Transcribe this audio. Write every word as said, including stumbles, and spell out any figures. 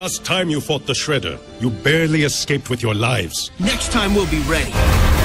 Last time you fought the Shredder, you barely escaped with your lives. Next time we'll be ready.